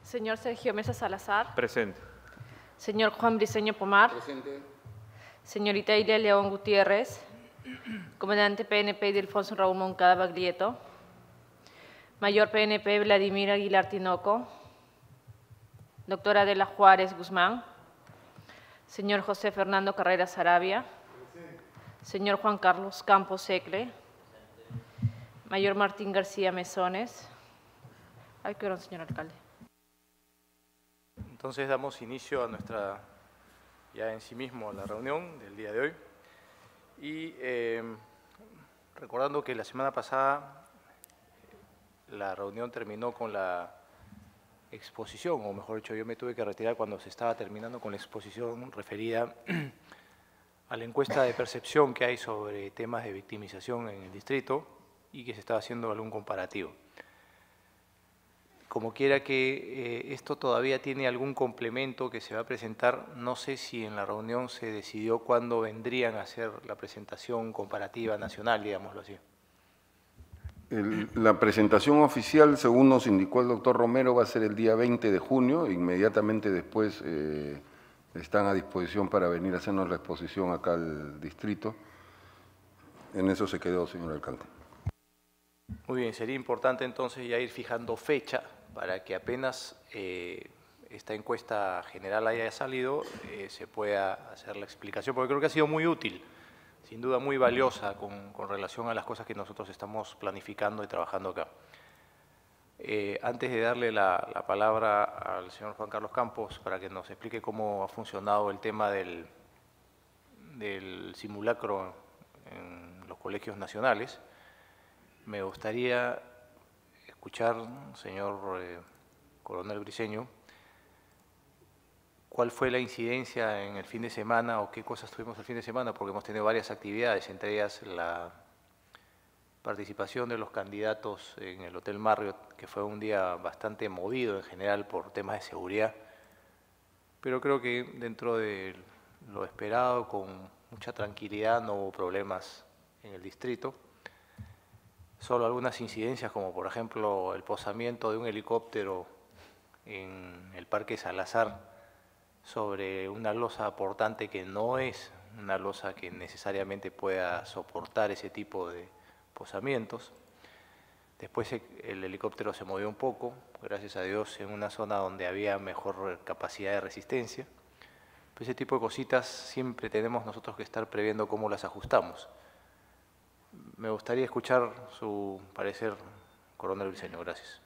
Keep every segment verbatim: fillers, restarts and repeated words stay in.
Señor Sergio Mesa Salazar. Presente. Señor Juan Briceño Pomar. Presente. Señorita Ilia León Gutiérrez. Comandante P N P Ildefonso Raúl Moncada Baglietto. Mayor P N P Vladimir Aguilar Tinoco. Doctora Adela Juárez Guzmán. Señor José Fernando Carrera Sarabia. Señor Juan Carlos Campos Secle. Mayor Martín García Mesones. Ay, qué hora, señor alcalde. Entonces damos inicio a nuestra, ya en sí mismo, a la reunión del día de hoy. Y eh, recordando que la semana pasada la reunión terminó con la exposición, o mejor dicho, yo me tuve que retirar cuando se estaba terminando con la exposición referida a la encuesta de percepción que hay sobre temas de victimización en el distrito y que se estaba haciendo algún comparativo. Como quiera que eh, esto todavía tiene algún complemento que se va a presentar, no sé si en la reunión se decidió cuándo vendrían a hacer la presentación comparativa nacional, digámoslo así. El, la presentación oficial, según nos indicó el doctor Romero, va a ser el día veinte de junio, inmediatamente después eh, están a disposición para venir a hacernos la exposición acá al distrito. En eso se quedó, señor alcalde. Muy bien, sería importante entonces ya ir fijando fecha para que apenas eh, esta encuesta general haya salido, eh, se pueda hacer la explicación, porque creo que ha sido muy útil, sin duda muy valiosa con, con relación a las cosas que nosotros estamos planificando y trabajando acá. Eh, antes de darle la, la palabra al señor Juan Carlos Campos para que nos explique cómo ha funcionado el tema del, del simulacro en los colegios nacionales, me gustaría escuchar, señor eh, coronel Briceño, cuál fue la incidencia en el fin de semana o qué cosas tuvimos el fin de semana, porque hemos tenido varias actividades, entre ellas la participación de los candidatos en el Hotel Marriott, que fue un día bastante movido en general por temas de seguridad, pero creo que dentro de lo esperado, con mucha tranquilidad, no hubo problemas en el distrito. Solo algunas incidencias, como por ejemplo el posamiento de un helicóptero en el Parque Salazar sobre una losa portante que no es una losa que necesariamente pueda soportar ese tipo de posamientos. Después el helicóptero se movió un poco, gracias a Dios, en una zona donde había mejor capacidad de resistencia. Pues ese tipo de cositas siempre tenemos nosotros que estar previendo cómo las ajustamos. Me gustaría escuchar su parecer, coronel Briceño. Gracias.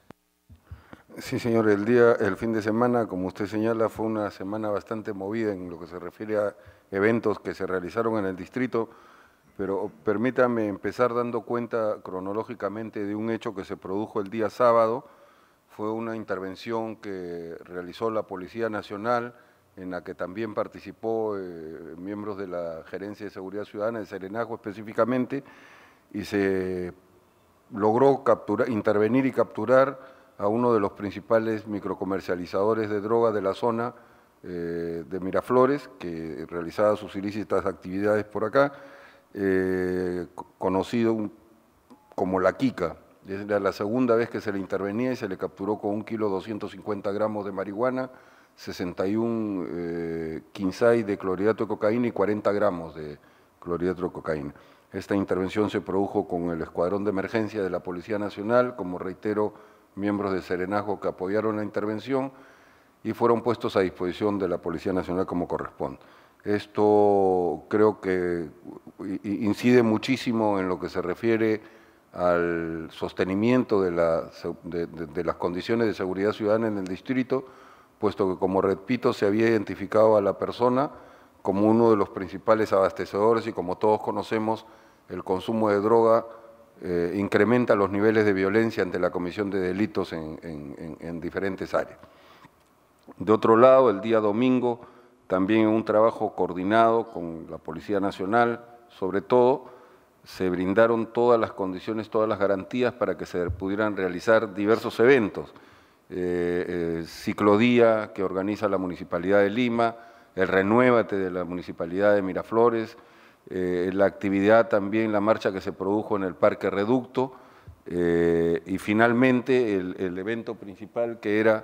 Sí, señor. El día, el fin de semana, como usted señala, fue una semana bastante movida en lo que se refiere a eventos que se realizaron en el distrito, pero permítame empezar dando cuenta cronológicamente de un hecho que se produjo el día sábado. Fue una intervención que realizó la Policía Nacional, en la que también participó eh, miembros de la Gerencia de Seguridad Ciudadana, de Serenazgo específicamente, y se logró capturar, intervenir y capturar a uno de los principales microcomercializadores de droga de la zona eh, de Miraflores, que realizaba sus ilícitas actividades por acá, eh, conocido como La Quica. Era la segunda vez que se le intervenía y se le capturó con un kilo doscientos cincuenta gramos de marihuana, sesenta y uno eh, quinzai de clorhidrato de cocaína y cuarenta gramos de clorhidrato de cocaína. Esta intervención se produjo con el Escuadrón de Emergencia de la Policía Nacional, como reitero, miembros de Serenazgo que apoyaron la intervención y fueron puestos a disposición de la Policía Nacional como corresponde. Esto creo que incide muchísimo en lo que se refiere al sostenimiento de, la, de, de, de las condiciones de seguridad ciudadana en el distrito, puesto que, como repito, se había identificado a la persona como uno de los principales abastecedores y, como todos conocemos, el consumo de droga eh, incrementa los niveles de violencia ante la comisión de delitos en, en, en diferentes áreas. De otro lado, el día domingo, también en un trabajo coordinado con la Policía Nacional, sobre todo, se brindaron todas las condiciones, todas las garantías para que se pudieran realizar diversos eventos. Eh, eh, Ciclodía, que organiza la Municipalidad de Lima, el Renuévate de la Municipalidad de Miraflores, eh, la actividad también, la marcha que se produjo en el Parque Reducto, eh, y finalmente el, el evento principal, que era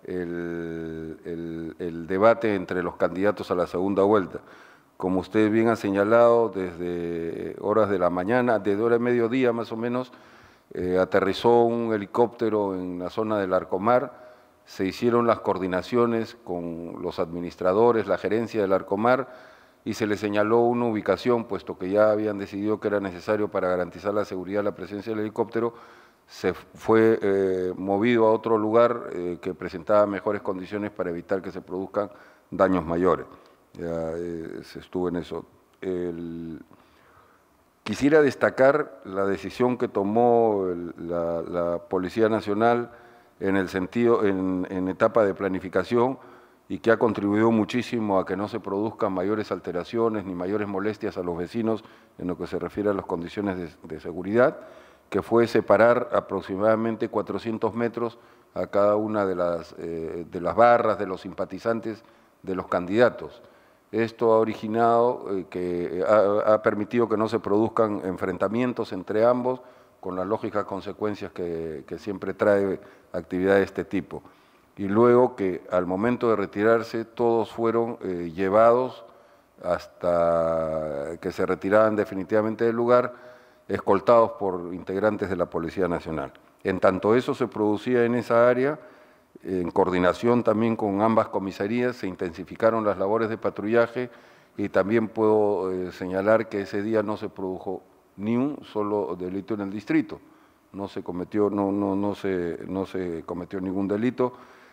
el, el, el debate entre los candidatos a la segunda vuelta. Como usted bien ha señalado, desde horas de la mañana, desde hora de mediodía más o menos, eh, aterrizó un helicóptero en la zona del Arcomar, se hicieron las coordinaciones con los administradores, la gerencia del Arcomar, y se le señaló una ubicación, puesto que ya habían decidido que era necesario para garantizar la seguridad la presencia del helicóptero, se fue eh, movido a otro lugar eh, que presentaba mejores condiciones para evitar que se produzcan daños mayores. Ya eh, se estuvo en eso. El, quisiera destacar la decisión que tomó el, la, la Policía Nacional en el sentido, en, en etapa de planificación, y que ha contribuido muchísimo a que no se produzcan mayores alteraciones ni mayores molestias a los vecinos en lo que se refiere a las condiciones de, de seguridad, que fue separar aproximadamente cuatrocientos metros a cada una de las, eh, de las barras, de los simpatizantes de los candidatos. Esto ha originado, eh, que ha, ha permitido que no se produzcan enfrentamientos entre ambos, con las lógicas consecuencias que, que siempre trae actividad de este tipo. Y luego que al momento de retirarse todos fueron eh, llevados hasta que se retiraban definitivamente del lugar, escoltados por integrantes de la Policía Nacional. En tanto eso se producía en esa área, en coordinación también con ambas comisarías, se intensificaron las labores de patrullaje, y también puedo eh, señalar que ese día no se produjo ni un solo delito en el distrito, no se cometió, no, no, no se, no se cometió ningún delito.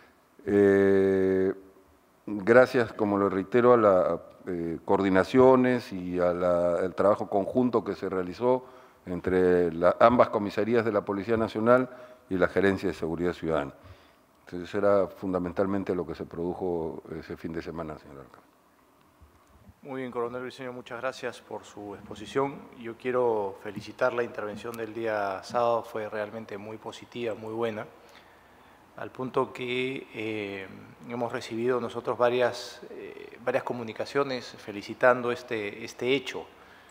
Eh, gracias, como lo reitero, a las eh, coordinaciones y al trabajo conjunto que se realizó entre la, ambas comisarías de la Policía Nacional y la Gerencia de Seguridad Ciudadana. Entonces, era fundamentalmente lo que se produjo ese fin de semana, señor alcalde. Muy bien, coronel Briceño, muchas gracias por su exposición. Yo quiero felicitar la intervención del día sábado, fue realmente muy positiva, muy buena, al punto que eh, hemos recibido nosotros varias, eh, varias comunicaciones felicitando este, este hecho,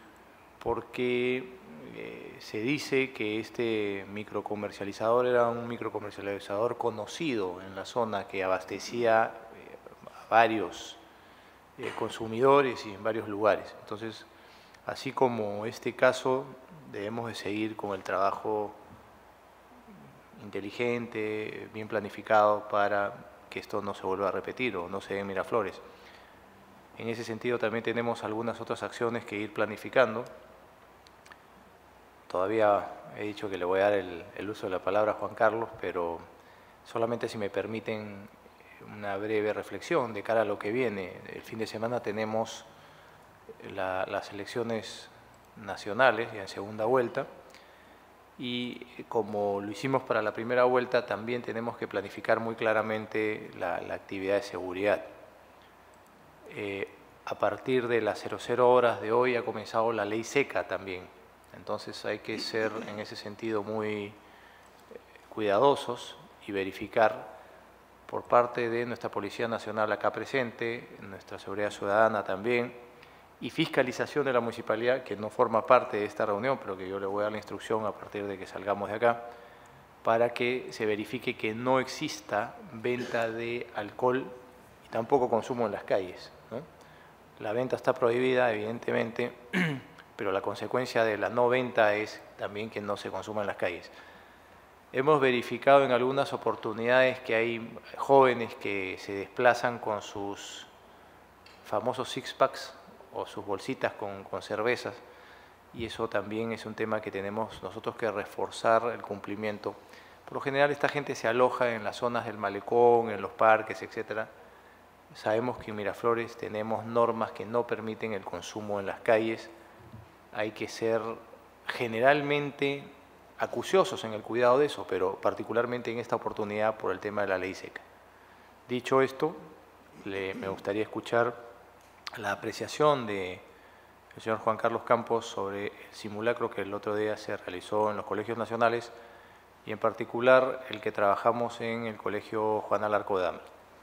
porque eh, se dice que este microcomercializador era un microcomercializador conocido en la zona que abastecía eh, a varios eh, consumidores y en varios lugares. Entonces, así como este caso, debemos de seguir con el trabajo inteligente, bien planificado para que esto no se vuelva a repetir o no se dé en Miraflores. En ese sentido también tenemos algunas otras acciones que ir planificando. Todavía he dicho que le voy a dar el, el uso de la palabra a Juan Carlos, pero solamente si me permiten una breve reflexión de cara a lo que viene. El fin de semana tenemos la, las elecciones nacionales ya en segunda vuelta, y como lo hicimos para la primera vuelta, también tenemos que planificar muy claramente la, la actividad de seguridad. Eh, a partir de las cero horas de hoy ha comenzado la ley seca también, entonces hay que ser en ese sentido muy cuidadosos y verificar por parte de nuestra Policía Nacional acá presente, nuestra Seguridad Ciudadana también, y fiscalización de la municipalidad, que no forma parte de esta reunión, pero que yo le voy a dar la instrucción a partir de que salgamos de acá, para que se verifique que no exista venta de alcohol y tampoco consumo en las calles, ¿no? La venta está prohibida, evidentemente, pero la consecuencia de la no venta es también que no se consuma en las calles. Hemos verificado en algunas oportunidades que hay jóvenes que se desplazan con sus famosos six-packs o sus bolsitas con, con cervezas, y eso también es un tema que tenemos nosotros que reforzar el cumplimiento. Por lo general esta gente se aloja en las zonas del malecón, en los parques, etcétera. Sabemos que en Miraflores tenemos normas que no permiten el consumo en las calles. Hay que ser generalmente acuciosos en el cuidado de eso, pero particularmente en esta oportunidad por el tema de la ley seca. Dicho esto, le, me gustaría escuchar la apreciación del señor Juan Carlos Campos sobre el simulacro que el otro día se realizó en los colegios nacionales y en particular el que trabajamos en el colegio Juan Alarco de Dama.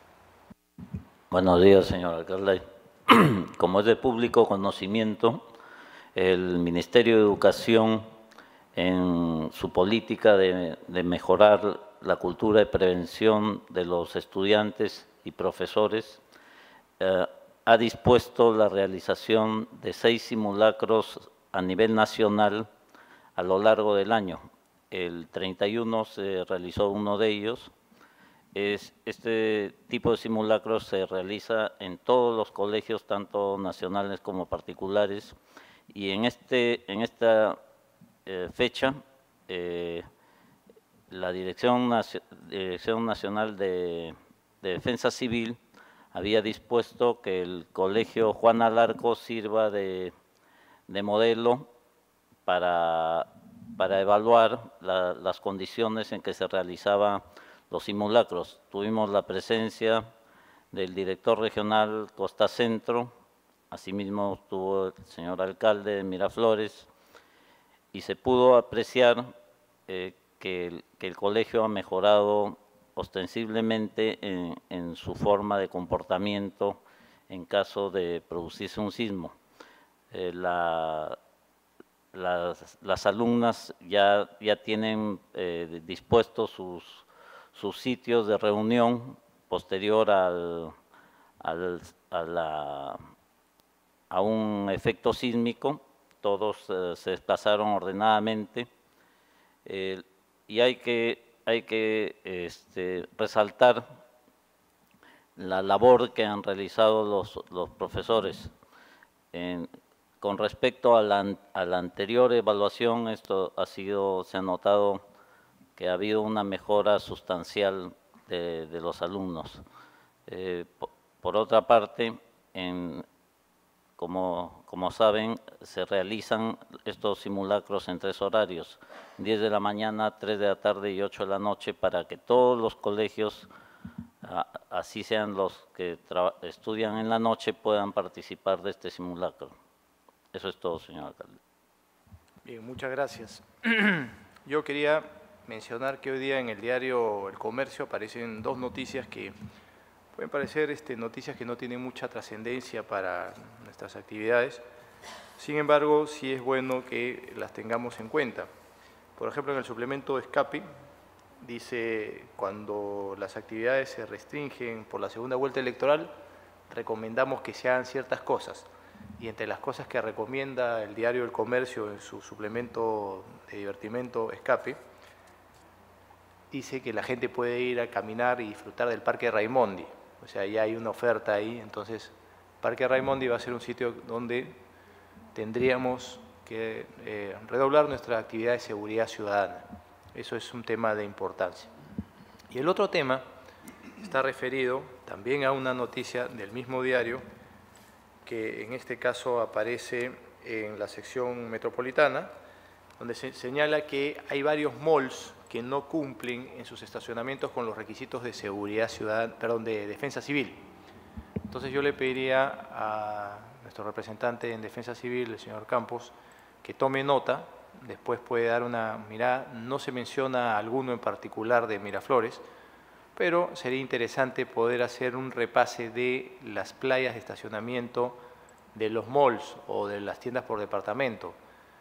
Buenos días, señor alcalde. Como es de público conocimiento, el Ministerio de Educación, en su política de, de mejorar la cultura de prevención de los estudiantes y profesores, eh, ha dispuesto la realización de seis simulacros a nivel nacional a lo largo del año. El treinta y uno se realizó uno de ellos. Es, este tipo de simulacros se realiza en todos los colegios, tanto nacionales como particulares, y en, este, en esta eh, fecha, eh, la Dirección, Nacio- Dirección Nacional de, de Defensa Civil había dispuesto que el Colegio Juan Alarco sirva de, de modelo para, para evaluar la, las condiciones en que se realizaban los simulacros. Tuvimos la presencia del director regional Costa Centro, asimismo estuvo el señor alcalde de Miraflores, y se pudo apreciar eh, que, el, que el colegio ha mejorado ostensiblemente en, en su forma de comportamiento en caso de producirse un sismo. Eh, la, las, las alumnas ya, ya tienen eh, dispuestos sus, sus sitios de reunión posterior al, al, a, la, a un efecto sísmico. Todos eh, se desplazaron ordenadamente eh, y hay que, hay que este, resaltar la labor que han realizado los, los profesores. En, con respecto a la, a la anterior evaluación, esto ha sido, se ha notado que ha habido una mejora sustancial de, de los alumnos. Eh, por, por otra parte, en, como, como saben, se realizan estos simulacros en tres horarios, diez de la mañana, tres de la tarde y ocho de la noche, para que todos los colegios, así sean los que estudian en la noche, puedan participar de este simulacro. Eso es todo, señor alcalde. Bien, muchas gracias. Yo quería mencionar que hoy día en el diario El Comercio aparecen dos noticias que pueden parecer este, noticias que no tienen mucha trascendencia para nuestras actividades. Sin embargo, sí es bueno que las tengamos en cuenta. Por ejemplo, en el suplemento Escape dice, cuando las actividades se restringen por la segunda vuelta electoral, recomendamos que se hagan ciertas cosas. Y entre las cosas que recomienda el diario El Comercio en su suplemento de divertimento Escape, dice que la gente puede ir a caminar y disfrutar del Parque Raimondi. O sea, ya hay una oferta ahí, entonces Parque Raimondi va a ser un sitio donde tendríamos que eh, redoblar nuestra actividad de seguridad ciudadana. Eso es un tema de importancia. Y el otro tema está referido también a una noticia del mismo diario, que en este caso aparece en la sección metropolitana, donde se señala que hay varios malls que no cumplen en sus estacionamientos con los requisitos de seguridad ciudadana, perdón, de defensa civil. Entonces yo le pediría a nuestro representante en defensa civil, el señor Campos, que tome nota, después puede dar una mirada. No se menciona alguno en particular de Miraflores, pero sería interesante poder hacer un repase de las playas de estacionamiento de los malls o de las tiendas por departamento.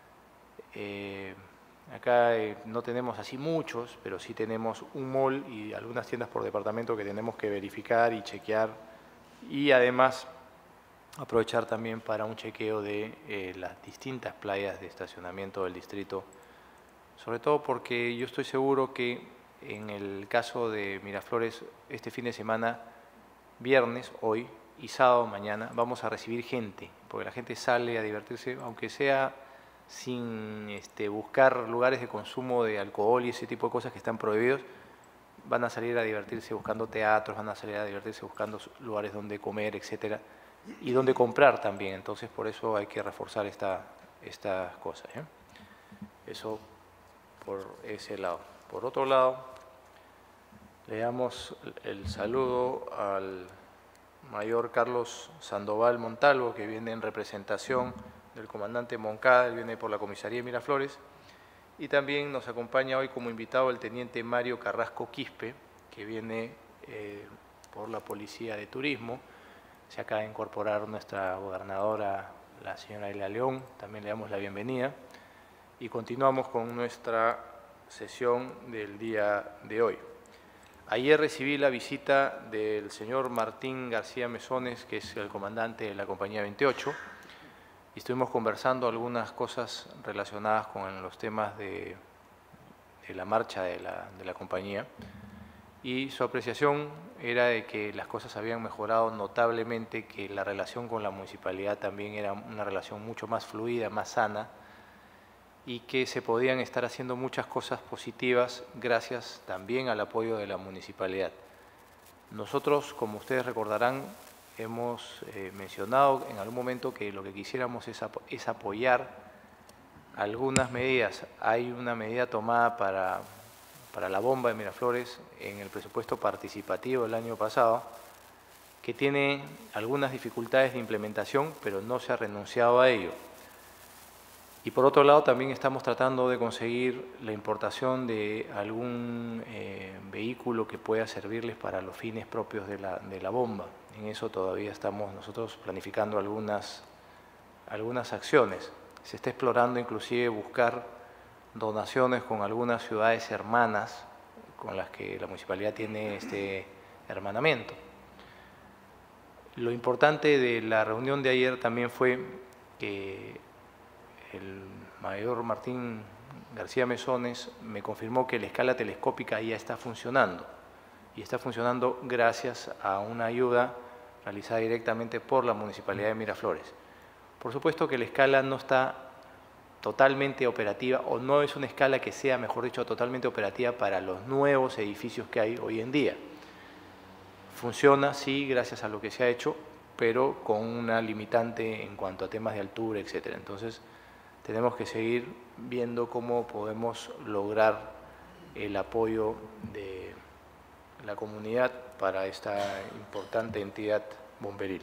Eh, acá eh, no tenemos así muchos, pero sí tenemos un mall y algunas tiendas por departamento que tenemos que verificar y chequear, y además aprovechar también para un chequeo de eh, las distintas playas de estacionamiento del distrito, sobre todo porque yo estoy seguro que en el caso de Miraflores, este fin de semana, viernes, hoy, y sábado, mañana, vamos a recibir gente, porque la gente sale a divertirse, aunque sea sin este, buscar lugares de consumo de alcohol y ese tipo de cosas que están prohibidos. Van a salir a divertirse buscando teatros, van a salir a divertirse buscando lugares donde comer, etcétera, y donde comprar también. Entonces, por eso hay que reforzar esta, estas cosas, ¿eh? Eso por ese lado. Por otro lado, le damos el saludo al mayor Carlos Sandoval Montalvo, que viene en representación del comandante Moncada, él viene por la comisaría de Miraflores, y también nos acompaña hoy como invitado el teniente Mario Carrasco Quispe, que viene eh, por la Policía de Turismo. Se acaba de incorporar nuestra gobernadora, la señora Elia León, también le damos la bienvenida. Y continuamos con nuestra sesión del día de hoy. Ayer recibí la visita del señor Martín García Mesones, que es el comandante de la compañía veintiocho, y estuvimos conversando algunas cosas relacionadas con los temas de, de la marcha de la, de la compañía, y su apreciación era de que las cosas habían mejorado notablemente, que la relación con la municipalidad también era una relación mucho más fluida, más sana, y que se podían estar haciendo muchas cosas positivas gracias también al apoyo de la municipalidad. Nosotros, como ustedes recordarán, hemos eh, mencionado en algún momento que lo que quisiéramos es, ap es apoyar algunas medidas. Hay una medida tomada para, para la bomba de Miraflores en el presupuesto participativo del año pasado, que tiene algunas dificultades de implementación, pero no se ha renunciado a ello. Y por otro lado, también estamos tratando de conseguir la importación de algún eh, vehículo que pueda servirles para los fines propios de la, de la bomba. En eso todavía estamos nosotros planificando algunas, algunas acciones. Se está explorando inclusive buscar donaciones con algunas ciudades hermanas con las que la municipalidad tiene este hermanamiento. Lo importante de la reunión de ayer también fue que el mayor Martín García Mesones me confirmó que la escala telescópica ya está funcionando, y está funcionando gracias a una ayuda realizada directamente por la Municipalidad de Miraflores. Por supuesto que la escala no está totalmente operativa, o no es una escala que sea, mejor dicho, totalmente operativa para los nuevos edificios que hay hoy en día. Funciona, sí, gracias a lo que se ha hecho, pero con una limitante en cuanto a temas de altura, etcétera. Entonces, tenemos que seguir viendo cómo podemos lograr el apoyo de la comunidad para esta importante entidad bomberil.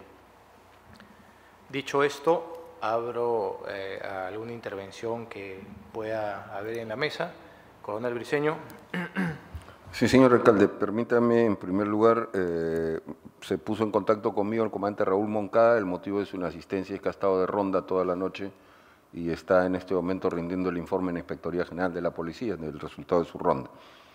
Dicho esto, abro eh, a alguna intervención que pueda haber en la mesa. Coronel Briceño. Sí, señor alcalde, permítame, en primer lugar, eh, se puso en contacto conmigo el comandante Raúl Moncada. El motivo de su inasistencia es que ha estado de ronda toda la noche y está en este momento rindiendo el informe en la Inspectoría General de la Policía del resultado de su ronda.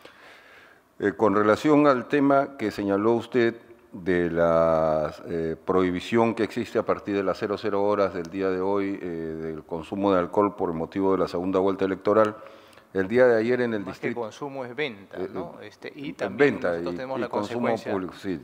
Eh, con relación al tema que señaló usted de la eh, prohibición que existe a partir de las cero cero horas del día de hoy eh, del consumo de alcohol por el motivo de la segunda vuelta electoral, el día de ayer en el Más distrito… que consumo es venta, ¿no? Eh, este, y también venta nosotros y, tenemos y la consumo consecuencia… público, sí.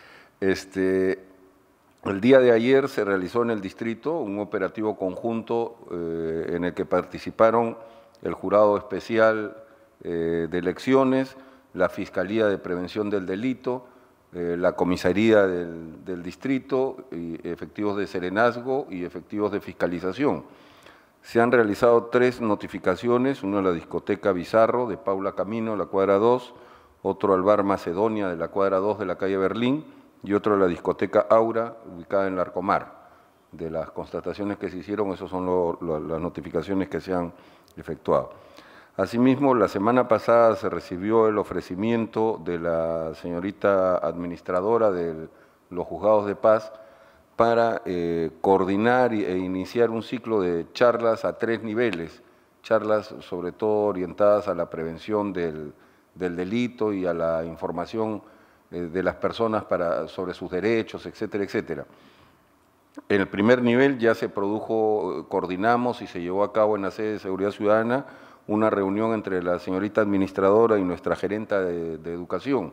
Este… El día de ayer se realizó en el distrito un operativo conjunto eh, en el que participaron el Jurado Especial eh, de Elecciones, la Fiscalía de Prevención del Delito, eh, la Comisaría del, del Distrito, y efectivos de serenazgo y efectivos de fiscalización. Se han realizado tres notificaciones, uno a la discoteca Bizarro de Paula Camino, la cuadra dos, otro al bar Macedonia de la cuadra dos de la calle Berlín, y otro a la discoteca Aura, ubicada en Larcomar. De las constataciones que se hicieron, esas son lo, lo, las notificaciones que se han efectuado. Asimismo, la semana pasada se recibió el ofrecimiento de la señorita administradora de los juzgados de paz para eh, coordinar e iniciar un ciclo de charlas a tres niveles, charlas sobre todo orientadas a la prevención del, del delito y a la información de las personas para, sobre sus derechos, etcétera, etcétera. En el primer nivel ya se produjo, coordinamos y se llevó a cabo en la sede de Seguridad Ciudadana una reunión entre la señorita administradora y nuestra gerenta de, de Educación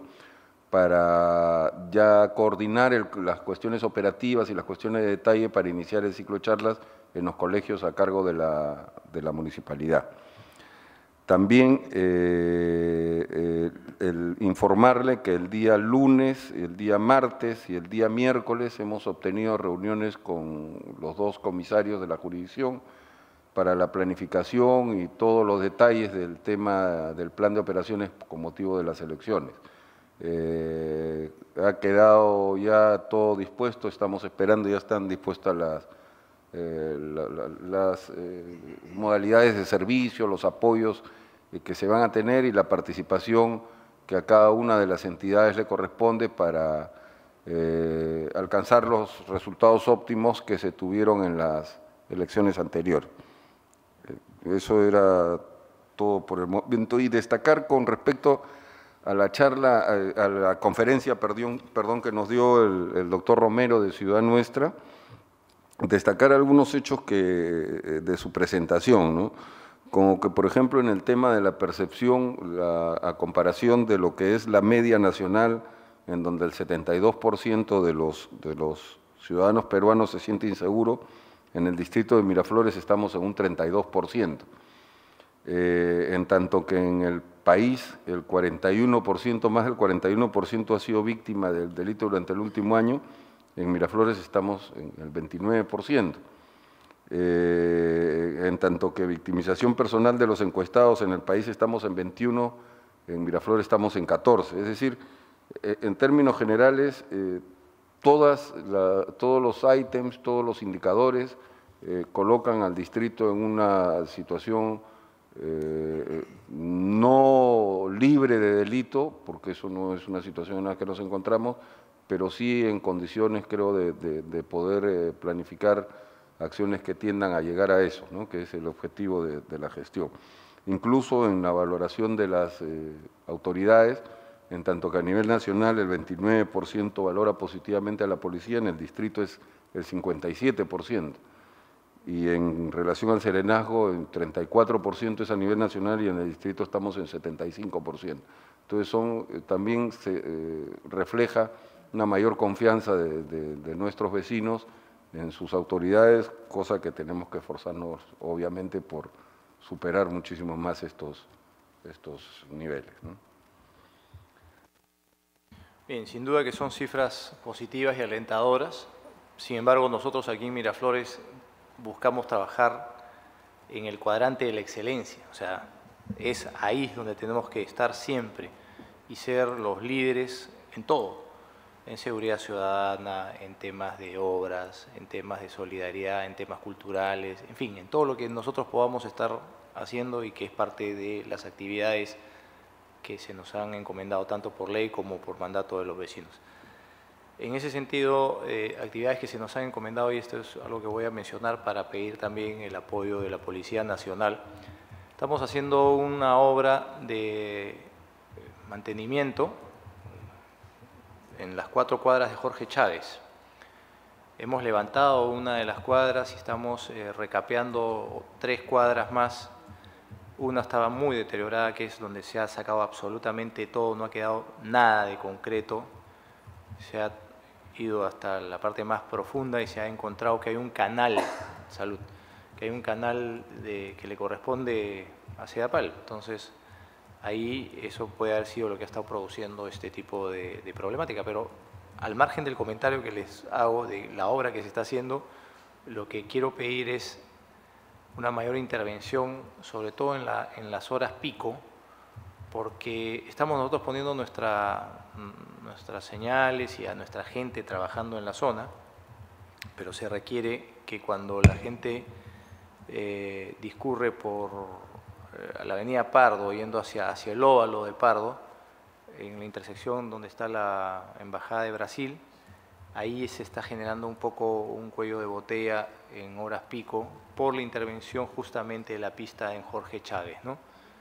para ya coordinar el, las cuestiones operativas y las cuestiones de detalle para iniciar el ciclo de charlas en los colegios a cargo de la, de la municipalidad. También eh, eh, el informarle que el día lunes, el día martes y el día miércoles hemos obtenido reuniones con los dos comisarios de la jurisdicción para la planificación y todos los detalles del tema del plan de operaciones con motivo de las elecciones. Eh, ha quedado ya todo dispuesto, estamos esperando, ya están dispuestas las, eh, la, la, las eh, modalidades de servicio, los apoyos que se van a tener y la participación que a cada una de las entidades le corresponde para eh, alcanzar los resultados óptimos que se tuvieron en las elecciones anteriores. Eso era todo por el momento. Y destacar con respecto a la charla, a, a la conferencia, perdón, perdón, que nos dio el, el doctor Romero de Ciudad Nuestra, destacar algunos hechos que, de su presentación, ¿no? Como que, por ejemplo, en el tema de la percepción, la, a comparación de lo que es la media nacional, en donde el setenta y dos por ciento de los, de los ciudadanos peruanos se siente inseguro, en el distrito de Miraflores estamos en un treinta y dos por ciento. Eh, en tanto que en el país el cuarenta y uno por ciento, más del cuarenta y uno por ciento ha sido víctima del delito durante el último año, en Miraflores estamos en el veintinueve por ciento. Eh, en tanto que victimización personal de los encuestados en el país estamos en veintiuno, en Miraflores estamos en catorce. Es decir, eh, en términos generales, eh, todas la, todos los ítems, todos los indicadores eh, colocan al distrito en una situación eh, no libre de delito, porque eso no es una situación en la que nos encontramos, pero sí en condiciones, creo, de, de, de poder eh, planificar acciones que tiendan a llegar a eso, ¿no? Que es el objetivo de, de la gestión. Incluso en la valoración de las eh, autoridades, en tanto que a nivel nacional el veintinueve por ciento valora positivamente a la policía, en el distrito es el cincuenta y siete por ciento. Y en relación al serenazgo, el treinta y cuatro por ciento es a nivel nacional y en el distrito estamos en setenta y cinco por ciento. Entonces son, eh, también se eh, refleja una mayor confianza de, de, de nuestros vecinos en sus autoridades, cosa que tenemos que esforzarnos, obviamente, por superar muchísimo más estos, estos niveles, ¿no? Bien, sin duda que son cifras positivas y alentadoras. Sin embargo, nosotros aquí en Miraflores buscamos trabajar en el cuadrante de la excelencia. O sea, es ahí donde tenemos que estar siempre y ser los líderes en todo. En seguridad ciudadana, en temas de obras, en temas de solidaridad, en temas culturales, en fin, en todo lo que nosotros podamos estar haciendo y que es parte de las actividades que se nos han encomendado tanto por ley como por mandato de los vecinos. En ese sentido, eh, actividades que se nos han encomendado, y esto es algo que voy a mencionar para pedir también el apoyo de la Policía Nacional. Estamos haciendo una obra de mantenimiento en las cuatro cuadras de Jorge Chávez. Hemos levantado una de las cuadras y estamos eh, recapeando tres cuadras más. Una estaba muy deteriorada, que es donde se ha sacado absolutamente todo, no ha quedado nada de concreto. Se ha ido hasta la parte más profunda y se ha encontrado que hay un canal, salud, que hay un canal de, que le corresponde a Sedapal. Entonces, ahí eso puede haber sido lo que ha estado produciendo este tipo de, de problemática, pero al margen del comentario que les hago de la obra que se está haciendo, lo que quiero pedir es una mayor intervención, sobre todo en, la, en las horas pico, porque estamos nosotros poniendo nuestra, nuestras señales y a nuestra gente trabajando en la zona, pero se requiere que cuando la gente eh, discurre por a la avenida Pardo, yendo hacia, hacia el óvalo de Pardo, en la intersección donde está la Embajada de Brasil, ahí se está generando un poco un cuello de botella en horas pico por la intervención justamente de la pista en Jorge Chávez, ¿no?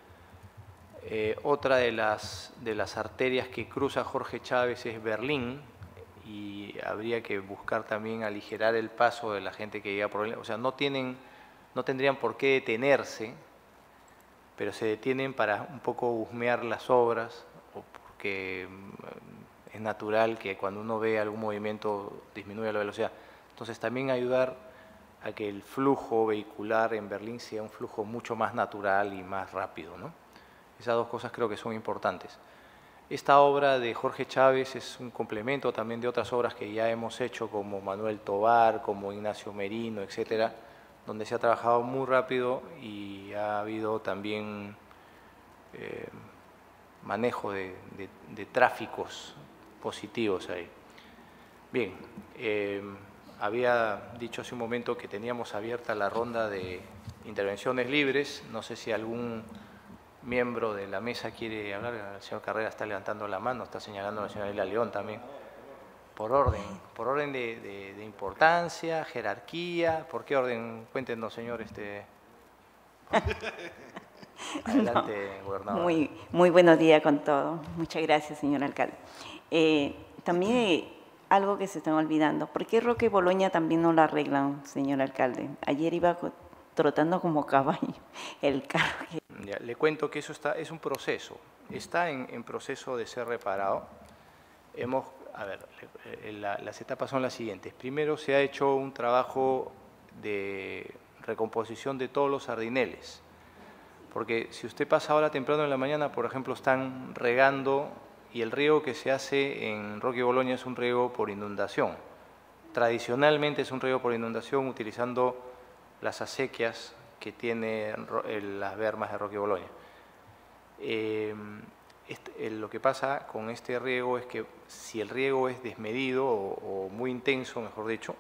Eh, otra de las, de las arterias que cruza Jorge Chávez es Berlín, y habría que buscar también aligerar el paso de la gente que llega por el, o sea, no, tienen, no tendrían por qué detenerse, pero se detienen para un poco husmear las obras, o porque es natural que cuando uno ve algún movimiento disminuya la velocidad. Entonces también ayudar a que el flujo vehicular en Berlín sea un flujo mucho más natural y más rápido, ¿no? Esas dos cosas creo que son importantes. Esta obra de Jorge Chávez es un complemento también de otras obras que ya hemos hecho, como Manuel Tobar, como Ignacio Merino, etcétera, donde se ha trabajado muy rápido y ha habido también eh, manejo de, de, de tráficos positivos ahí. Bien, eh, había dicho hace un momento que teníamos abierta la ronda de intervenciones libres. No sé si algún miembro de la mesa quiere hablar. El señor Carrera está levantando la mano, está señalando a la señora Isla León también. Por orden, por orden de, de, de importancia, jerarquía. ¿Por qué orden? Cuéntenos, señor. Este... Adelante, No, gobernador. Muy, muy buenos días con todo. Muchas gracias, señor alcalde. Eh, también eh, algo que se están olvidando. ¿Por qué Roque Boloña también no lo arreglan, señor alcalde? Ayer iba co- trotando como caballo el carro. que- Ya, le cuento que eso está, es un proceso, está en, en proceso de ser reparado. Hemos, a ver, le- la- las etapas son las siguientes. Primero se ha hecho un trabajo de recomposición de todos los sardineles, porque si usted pasa ahora temprano en la mañana, por ejemplo, están regando y el riego que se hace en Roque Boloña es un riego por inundación. Tradicionalmente es un riego por inundación utilizando las acequias que tiene ro- el- las bermas de Roque Boloña. Eh, este- eh, lo que pasa con este riego es que si el riego es desmedido o, o muy intenso, mejor dicho,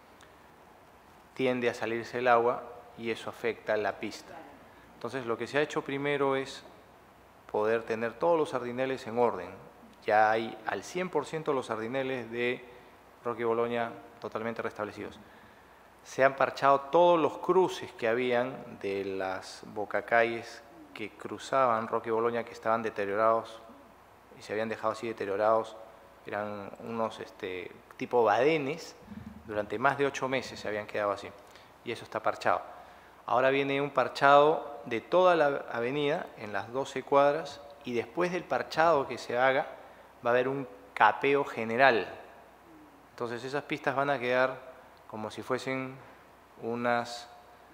tiende a salirse el agua y eso afecta la pista. Entonces lo que se ha hecho primero es poder tener todos los sardineles en orden. Ya hay al cien por ciento los sardineles de Roque Boloña totalmente restablecidos. Se han parchado todos los cruces que habían de las bocacalles que cruzaban Roque Boloña, que estaban deteriorados y se habían dejado así deteriorados. Eran unos este, tipo badenes, durante más de ocho meses se habían quedado así. Y eso está parchado. Ahora viene un parchado de toda la avenida en las doce cuadras y después del parchado que se haga va a haber un capeo general. Entonces esas pistas van a quedar como si fuesen unas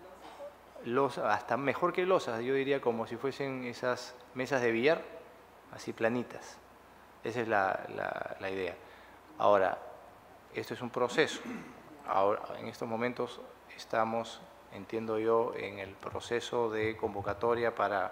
losas, hasta mejor que losas, yo diría como si fuesen esas mesas de billar, así planitas. Esa es la, la, la idea. Ahora, esto es un proceso. Ahora, en estos momentos estamos, entiendo yo, en el proceso de convocatoria para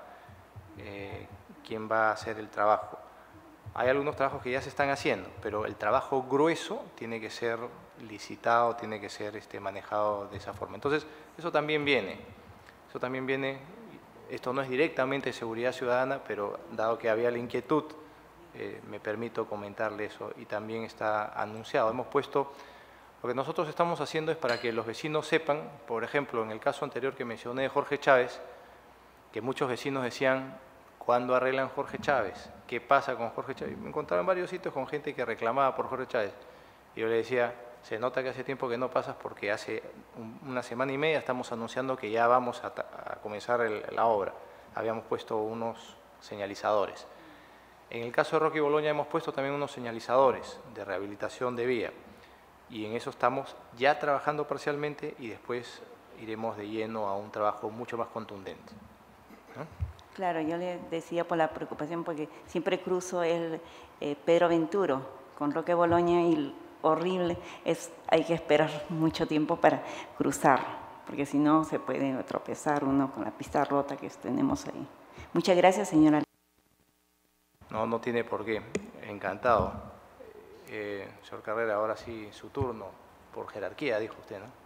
eh, quién va a hacer el trabajo. Hay algunos trabajos que ya se están haciendo, pero el trabajo grueso tiene que ser licitado, tiene que ser este, manejado de esa forma. Entonces, eso también viene. Eso también viene, esto no es directamente seguridad ciudadana, pero dado que había la inquietud, eh, me permito comentarle eso y también está anunciado. Hemos puesto, lo que nosotros estamos haciendo es para que los vecinos sepan, por ejemplo, en el caso anterior que mencioné de Jorge Chávez, que muchos vecinos decían, ¿cuándo arreglan Jorge Chávez? ¿Qué pasa con Jorge Chávez? Me encontraba en varios sitios con gente que reclamaba por Jorge Chávez. Y yo le decía, se nota que hace tiempo que no pasas porque hace un, una semana y media estamos anunciando que ya vamos a, a comenzar el, la obra. Habíamos puesto unos señalizadores. En el caso de Roque Boloña hemos puesto también unos señalizadores de rehabilitación de vía. Y en eso estamos ya trabajando parcialmente y después iremos de lleno a un trabajo mucho más contundente, ¿no? Claro, yo le decía por la preocupación porque siempre cruzo el eh, Pedro Venturo con Roque Boloña y horrible es hay que esperar mucho tiempo para cruzar, porque si no se puede tropezar uno con la pista rota que tenemos ahí. Muchas gracias, señora. No, no tiene por qué. Encantado. Eh, señor Carrera, ahora sí, su turno. Por jerarquía, dijo usted, ¿no?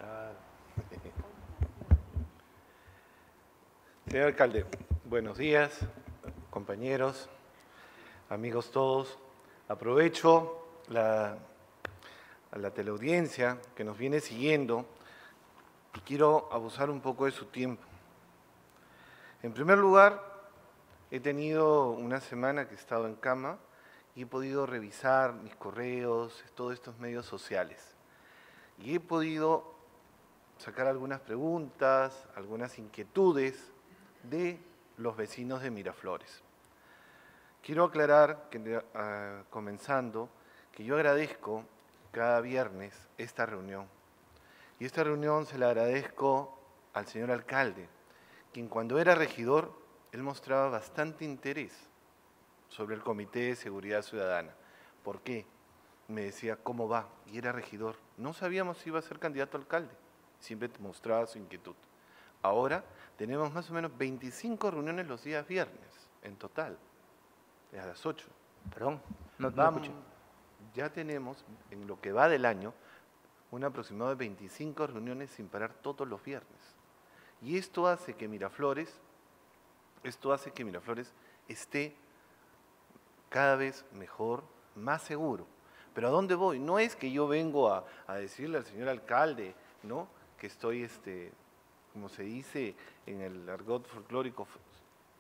Señor alcalde, buenos días, compañeros, amigos todos. Aprovecho la, a la teleaudiencia que nos viene siguiendo y quiero abusar un poco de su tiempo. En primer lugar, he tenido una semana que he estado en cama y he podido revisar mis correos, todos estos medios sociales. Y he podido sacar algunas preguntas, algunas inquietudes de los vecinos de Miraflores. Quiero aclarar, que, uh, comenzando, que yo agradezco cada viernes esta reunión. Y esta reunión se la agradezco al señor alcalde, quien cuando era regidor, él mostraba bastante interés sobre el Comité de Seguridad Ciudadana. ¿Por qué? Me decía, ¿cómo va? Y era regidor. No sabíamos si iba a ser candidato a alcalde. Siempre mostraba su inquietud. Ahora tenemos más o menos veinticinco reuniones los días viernes, en total, a las ocho. Perdón, no, no Vamos, escuché. ya tenemos, en lo que va del año, un aproximado de veinticinco reuniones sin parar todos los viernes. Y esto hace que Miraflores, esto hace que Miraflores esté cada vez mejor, más seguro. Pero ¿a dónde voy? No es que yo vengo a, a decirle al señor alcalde, ¿no?, que estoy, este, como se dice en el argot folclórico,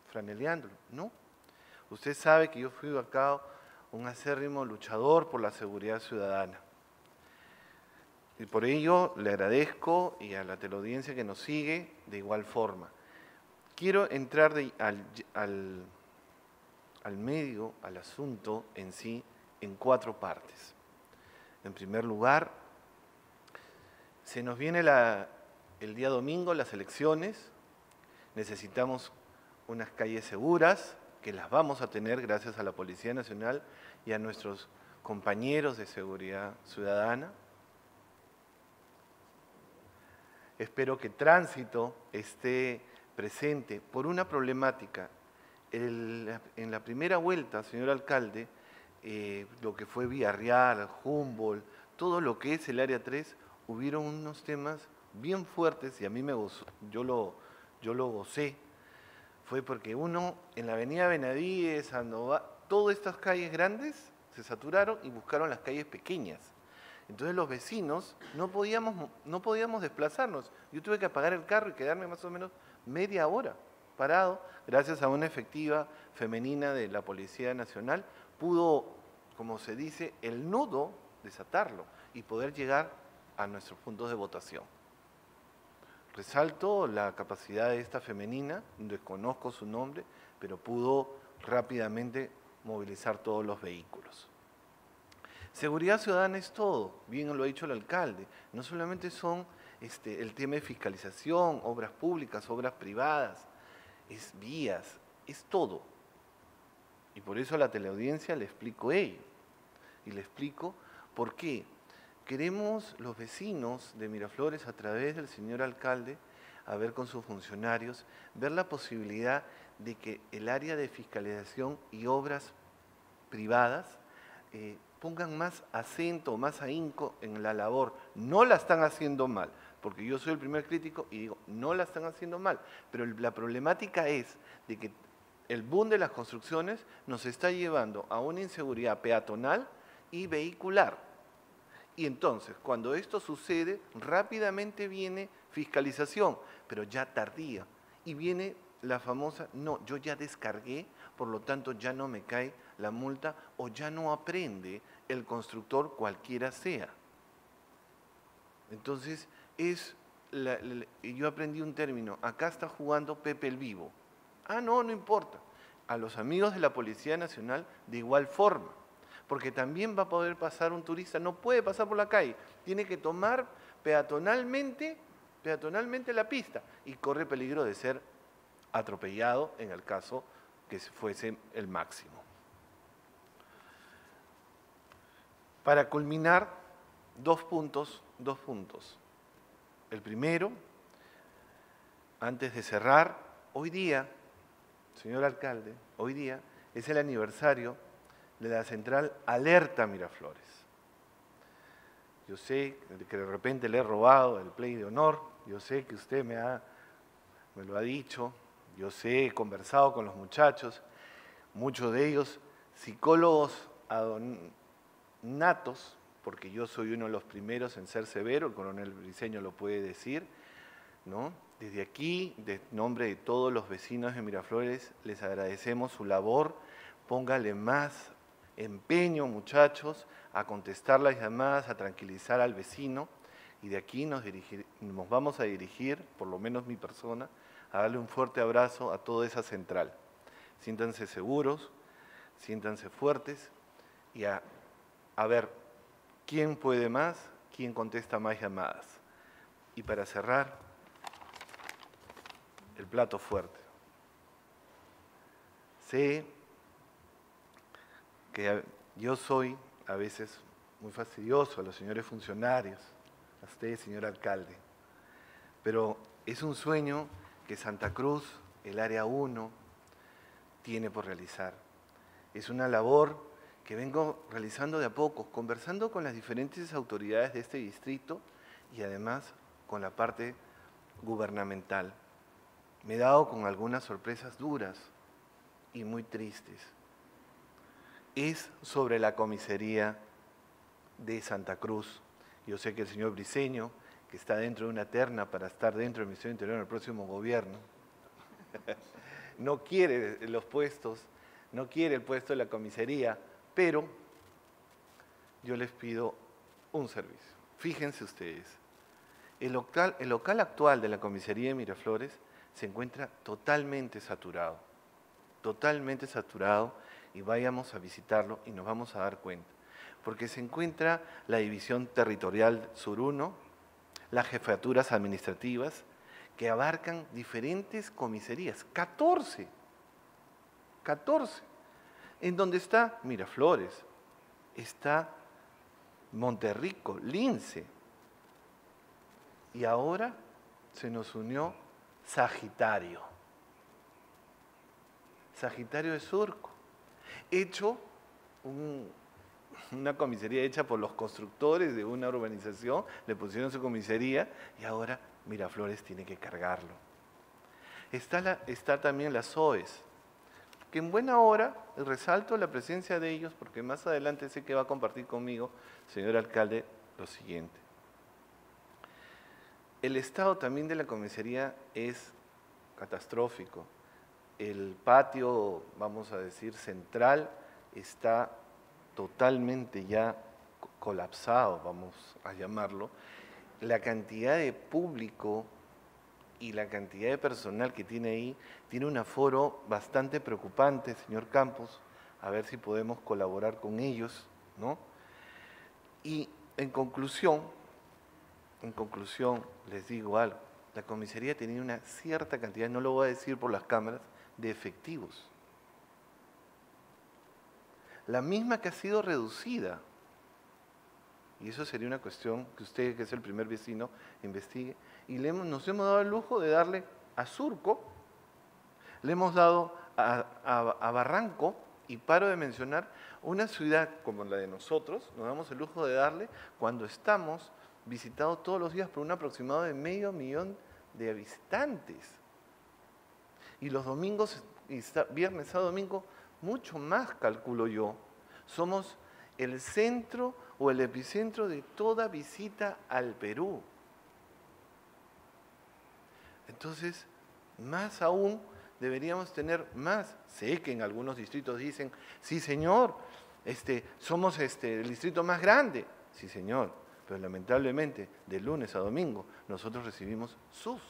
franeleándolo. No. Usted sabe que yo fui acá un acérrimo luchador por la seguridad ciudadana. Y por ello le agradezco y a la teleaudiencia que nos sigue de igual forma. Quiero entrar de, al, al, al medio, al asunto en sí, en cuatro partes. En primer lugar, se nos viene la, el día domingo las elecciones, necesitamos unas calles seguras, que las vamos a tener gracias a la Policía Nacional y a nuestros compañeros de seguridad ciudadana. Espero que Tránsito esté presente por una problemática. El, en la primera vuelta, señor alcalde, eh, lo que fue Villarreal, Humboldt, todo lo que es el área tres, hubieron unos temas bien fuertes y a mí me gozó, yo lo, yo lo gocé. Fue porque uno, en la avenida Benavides, Sandoval, todas estas calles grandes se saturaron y buscaron las calles pequeñas. Entonces los vecinos no podíamos, no podíamos desplazarnos. Yo tuve que apagar el carro y quedarme más o menos media hora parado, gracias a una efectiva femenina de la Policía Nacional, pudo, como se dice, el nudo desatarlo y poder llegar a nuestros puntos de votación. Resalto la capacidad de esta femenina, desconozco su nombre, pero pudo rápidamente movilizar todos los vehículos. Seguridad ciudadana es todo, bien lo ha dicho el alcalde, no solamente son este, el tema de fiscalización, obras públicas, obras privadas, es vías, es todo. Y por eso a la teleaudiencia le explico ello, y le explico por qué. Queremos los vecinos de Miraflores, a través del señor alcalde, a ver con sus funcionarios, ver la posibilidad de que el área de fiscalización y obras privadas eh, pongan más acento, más ahínco en la labor. No la están haciendo mal, porque yo soy el primer crítico y digo, no la están haciendo mal, pero la problemática es de que el boom de las construcciones nos está llevando a una inseguridad peatonal y vehicular. Y entonces, cuando esto sucede, rápidamente viene fiscalización, pero ya tardía. Y viene la famosa, no, yo ya descargué, por lo tanto ya no me cae la multa o ya no aprende el constructor cualquiera sea. Entonces, es la, la, yo aprendí un término, acá está jugando Pepe el Vivo. Ah, no, no importa. A los amigos de la Policía Nacional de igual forma. Porque también va a poder pasar un turista, no puede pasar por la calle, tiene que tomar peatonalmente, peatonalmente la pista y corre peligro de ser atropellado en el caso que fuese el máximo. Para culminar, dos puntos, dos puntos. El primero, antes de cerrar, hoy día, señor alcalde, hoy día es el aniversario de la central Alerta Miraflores. Yo sé que de repente le he robado el play de honor, yo sé que usted me, ha, me lo ha dicho, yo sé, he conversado con los muchachos, muchos de ellos psicólogos natos, porque yo soy uno de los primeros en ser severo, el coronel Briceño lo puede decir, ¿no? Desde aquí, de nombre de todos los vecinos de Miraflores, les agradecemos su labor, póngale más empeño, muchachos, a contestar las llamadas, a tranquilizar al vecino, y de aquí nos, dirigir, nos vamos a dirigir, por lo menos mi persona, a darle un fuerte abrazo a toda esa central. Siéntanse seguros, siéntanse fuertes, y a, a ver quién puede más, quién contesta más llamadas. Y para cerrar, el plato fuerte. Sé que yo soy a veces muy fastidioso a los señores funcionarios, a usted, señor alcalde, pero es un sueño que Santa Cruz, el área uno, tiene por realizar. Es una labor que vengo realizando de a poco, conversando con las diferentes autoridades de este distrito y además con la parte gubernamental. Me he dado con algunas sorpresas duras y muy tristes. Es sobre la comisaría de Santa Cruz. Yo sé que el señor Briceño, que está dentro de una terna para estar dentro del Ministerio del Interior en el próximo gobierno, no quiere los puestos, no quiere el puesto de la comisaría, pero yo les pido un servicio. Fíjense ustedes, el local, el local actual de la comisaría de Miraflores se encuentra totalmente saturado, totalmente saturado, y vayamos a visitarlo y nos vamos a dar cuenta, porque se encuentra la División Territorial Sur uno, las jefaturas administrativas, que abarcan diferentes comisarías, catorce, catorce, en donde está Miraflores, está Monterrico, Lince, y ahora se nos unió Sagitario, Sagitario de Surco, hecho un, una comisaría hecha por los constructores de una urbanización, le pusieron su comisaría y ahora Miraflores tiene que cargarlo. Está, la, está también las O E S, que en buena hora resalto la presencia de ellos porque más adelante sé que va a compartir conmigo, señor alcalde, lo siguiente. El estado también de la comisaría es catastrófico. El patio, vamos a decir, central está totalmente ya colapsado, vamos a llamarlo. La cantidad de público y la cantidad de personal que tiene ahí tiene un aforo bastante preocupante, señor Campos, a ver si podemos colaborar con ellos, ¿no? Y en conclusión, en conclusión, les digo algo, la comisaría tenía una cierta cantidad, no lo voy a decir por las cámaras, de efectivos. La misma que ha sido reducida. Y eso sería una cuestión que usted, que es el primer vecino, investigue. Y le hemos, nos hemos dado el lujo de darle a Surco, le hemos dado a, a, a Barranco, y paro de mencionar, una ciudad como la de nosotros, nos damos el lujo de darle cuando estamos visitados todos los días por un aproximado de medio millón de visitantes. Y los domingos, y viernes a domingo, mucho más, calculo yo. Somos el centro o el epicentro de toda visita al Perú. Entonces, más aún, deberíamos tener más. Sé que en algunos distritos dicen, sí señor, este, somos este, el distrito más grande. Sí señor, pero lamentablemente, de lunes a domingo, nosotros recibimos sus,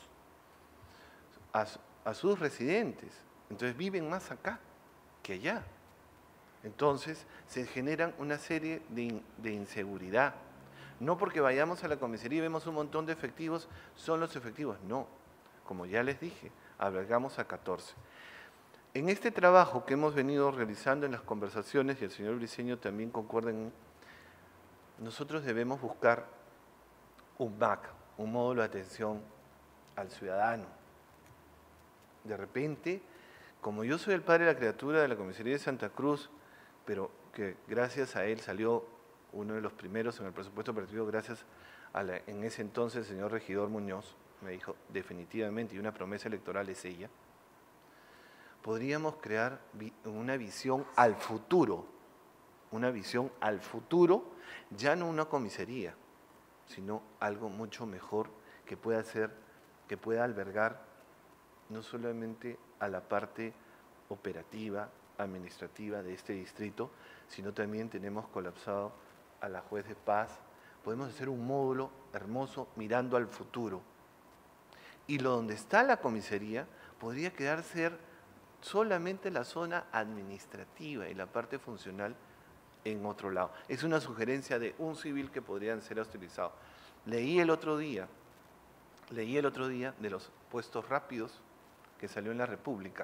a, a sus residentes. Entonces viven más acá que allá. Entonces se generan una serie de, de inseguridad. No porque vayamos a la comisaría y vemos un montón de efectivos, son los efectivos. No, como ya les dije, albergamos a catorce. En este trabajo que hemos venido realizando en las conversaciones, y el señor Briceño también concuerda en, nosotros debemos buscar un M A C, un módulo de atención al ciudadano. De repente, como yo soy el padre de la criatura de la comisaría de Santa Cruz, pero que gracias a él salió uno de los primeros en el presupuesto operativo, gracias a la, en ese entonces, el señor regidor Muñoz, me dijo definitivamente, y una promesa electoral es ella, podríamos crear vi, una visión al futuro, una visión al futuro, ya no una comisaría, sino algo mucho mejor que pueda ser, que pueda albergar no solamente a la parte operativa, administrativa de este distrito, sino también tenemos colapsado a la juez de paz. Podemos hacer un módulo hermoso mirando al futuro. Y lo donde está la comisaría podría quedar ser solamente la zona administrativa y la parte funcional en otro lado. Es una sugerencia de un civil que podrían ser utilizados. Leí el otro día, leí el otro día de los puestos rápidos que salió en la República.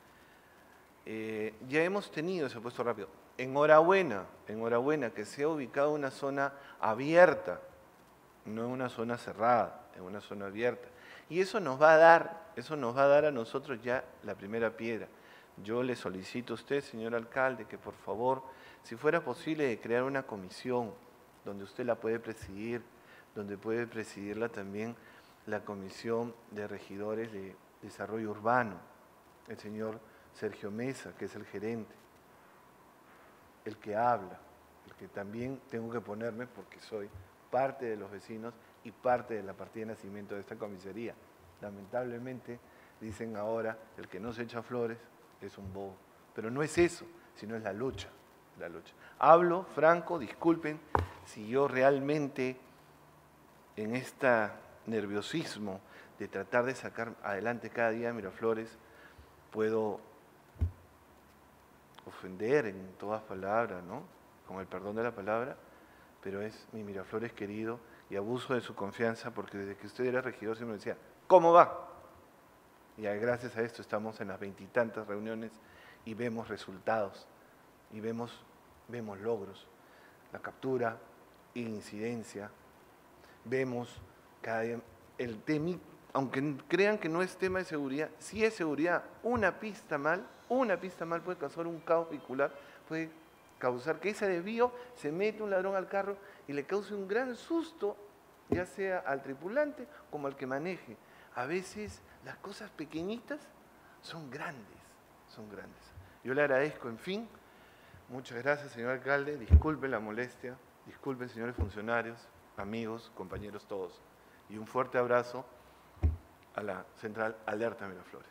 Eh, ya hemos tenido ese puesto rápido. Enhorabuena, enhorabuena que sea ubicado en una zona abierta, no en una zona cerrada, en una zona abierta. Y eso nos va a dar, eso nos va a dar a nosotros ya la primera piedra. Yo le solicito a usted, señor alcalde, que por favor, si fuera posible, crear una comisión donde usted la puede presidir, donde puede presidirla también la Comisión de Regidores de Desarrollo Urbano, el señor Sergio Mesa, que es el gerente, el que habla, el que también tengo que ponerme porque soy parte de los vecinos y parte de la partida de nacimiento de esta comisaría. Lamentablemente, Dicen ahora, el que no se echa flores es un bobo. Pero no es eso, sino es la lucha, la lucha. Hablo, franco, disculpen, si yo realmente en este nerviosismo de tratar de sacar adelante cada día Miraflores, puedo ofender en todas palabras, ¿no? Con el perdón de la palabra, pero es mi Miraflores querido y abuso de su confianza porque desde que usted era regidor siempre me decía, ¿cómo va? Y gracias a esto estamos en las veintitantas reuniones y vemos resultados y vemos, vemos logros. La captura, incidencia, vemos cada día el tema, aunque crean que no es tema de seguridad, sí es seguridad. Una pista mal, una pista mal puede causar un caos vehicular, puede causar que ese desvío se mete un ladrón al carro y le cause un gran susto, ya sea al tripulante como al que maneje. A veces las cosas pequeñitas son grandes, son grandes. Yo le agradezco, en fin, muchas gracias, señor alcalde, disculpe la molestia, disculpen, señores funcionarios, amigos, compañeros todos, y un fuerte abrazo a la Central Alerta Miraflores.